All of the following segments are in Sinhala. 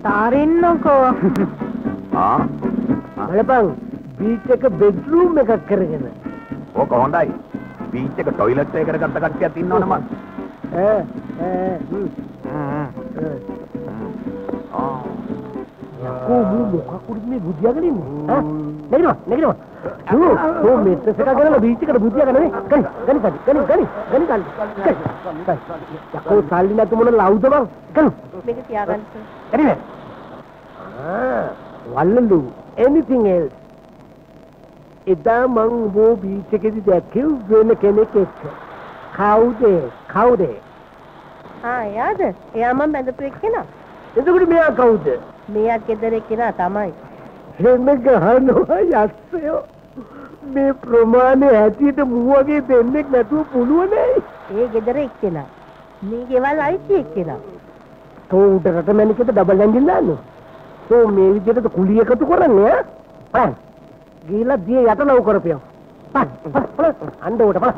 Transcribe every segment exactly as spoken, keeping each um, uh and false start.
තාරින්නකෝ. ආ බලපන් බීච් එක බෙඩ්රූම් එකක් කරගෙන. ඕක හොඳයි. බීච් එක টয়ලට් එක කරගත්ත කට්ටියක් ඉන්නවනේ මං. ඈ ඈ හ්ම්. ආ කොහොම මොකක්ද මේ බුදියාගෙන ඉන්නේ? ඈ නැගිනවා නැගිනවා. ඌ ඌ මෙත් එක ගනලා බීච් එකට බුදියාගෙන නේ. ගනි ගනි ගනි ගනි ගනි ගනි ගනි. යකෝ සල්ලි නැතු මොන ලව්ද බං? ගනි. මේක තියාගන්න. එනිවේ. ආ වල්ලු anything else. එදා මං බෝ බීච් එකේදී දැක්කේ වෙන කෙනෙක් එක්ක. කවුද? කවුද? ආ යාද? එයා මම බඳපු එක්කෙනා. එතකොට මෙයා කවුද? මෙයා ගෙදර එක්කෙනා තමයි. එහෙම ගහනවා යස්සයෝ. මේ ප්‍රමාණය හැටියට මුවගේ දෙන්නෙක් නැතුව පුළුවනේ. ඒ ගෙදර එක්කෙනා. මේ ගෙවල් අයිති එක්කෙනා. තෝ උඩරට මැනිකට ඩබල් එන්ජින් දාන්නේ. තෝ මේ විදිහට කුලිය එකතු කරන්නේ ඈ? පන්. ගිහලා දිය යට ලව් කරපියෝ. පන්. පන්. අඬ උඩ පන්.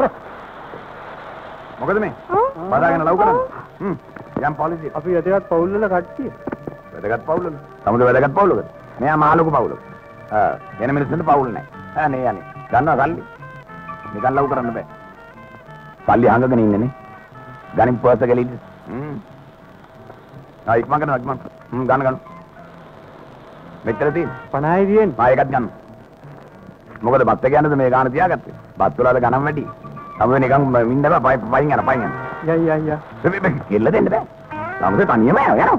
මොකද මේ? බදාගෙන ලව් කරන්නේ. හ්ම්. යම් පොලිසිය. අපි වැදගත් පවුල් වල කට්ටිය. වැදගත් පවුල් වල. සමුද වැදගත් පවුල් වල. මෙයා මාළුකු පවුල. ආ වෙන මිනිස්සුන්ට පවුල් නැහැ. ආ නේ යන්නේ. ගන්නවා සල්ලි. නිකන් ලව් කරන්න බෑ. සල්ලි හංගගෙන ඉන්නේ නේ. ගනින් පර්ස් එක ලීඩ්. හ්ම්. ආ ඉක්මන් කරනවා ඉක්මන්. හ්ම් ගන්න ගන්න. මෙච්චර තියෙන. පණයි දියෙන්. ආ එකක් ගන්න. මොකද බත් එක යන්නද මේ ගාන තියාගත්තේ? බත් වල ගණන් වැඩි. සමුද නිකන් මින්න බෑ පයින් යන පයින් යන. යා යා යා. මේ කෙල්ල දෙන්න බෑ. සමුද තනියම යනවා.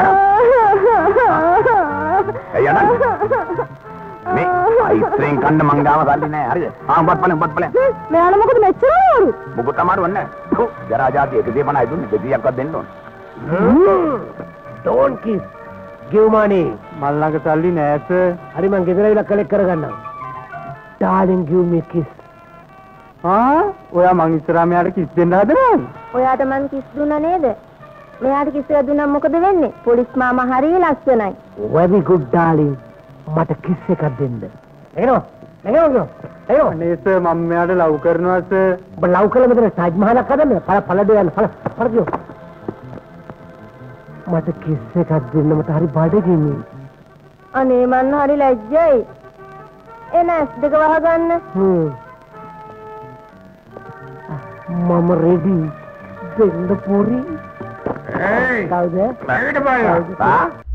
යනවා. මේ අයිස්ක්‍රීම් කන්න මං ගාව සල්ලි නෑ හරිද? ආ උඹත් බලන්න උඹත් බලන්න. මෙයාලා මොකද මෙච්චර වරු? මොකද තමයි වන්නේ. ඔව් ජරා જાති එකසේ පණයි දුන්නේ දෙවියක්වත් දෙන්න ඕන. Don't kiss. give money. මල් ළඟ සල්ලි නෑ සර්. හරි මං ගෙදර ඇවිල්ලා කලෙක්ට් කරගන්නම්. darling give me kiss. ආ ඔයා මං ඉස්සරහා මෙයාට කිස් දෙන්න හදනවද? ඔයාට මං කිස් දුන්නා නේද? මෙයාට කිස් එක දුන්නා මොකද වෙන්නේ? පොලිස් මාමා හරිය ලස්සනයි. very good darling. මට කිස් එකක් දෙන්න. එනවා. එනවා. එනවා. නේ සර් මම මෙයාට ලව් කරනවා සර්. ඔබ ලව් කළා මෙතන තාජ් මහලක් හදන්න. පළ පළ දෙන්න. පළ පළ දියෝ. මට කිස් එකක් දෙන්න මට හරි බඩගිනි. අනේ මන් හරි ලැජ්ජයි. එන ඇස් දෙක වහගන්න. හ්ම්. මම රෙඩි. දෙන්න පොරි. Hey! කවුද? Hey!